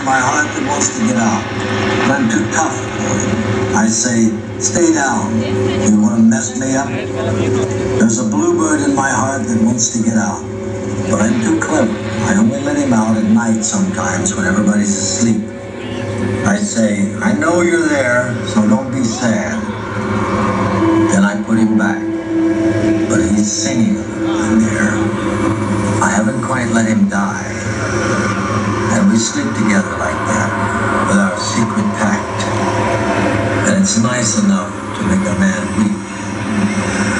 my heart that wants to get out, but I'm too tough for it. I say, stay down. You want to mess me up? There's a bluebird in my heart that wants to get out, but I'm too clever. I only let him out at night sometimes when everybody's asleep. I say, I know you're there, so don't be sad. Then I put him back, but he's singing in there. I haven't quite let him die. And we sleep together like that, with our secret pact. And it's nice enough to make a man weep.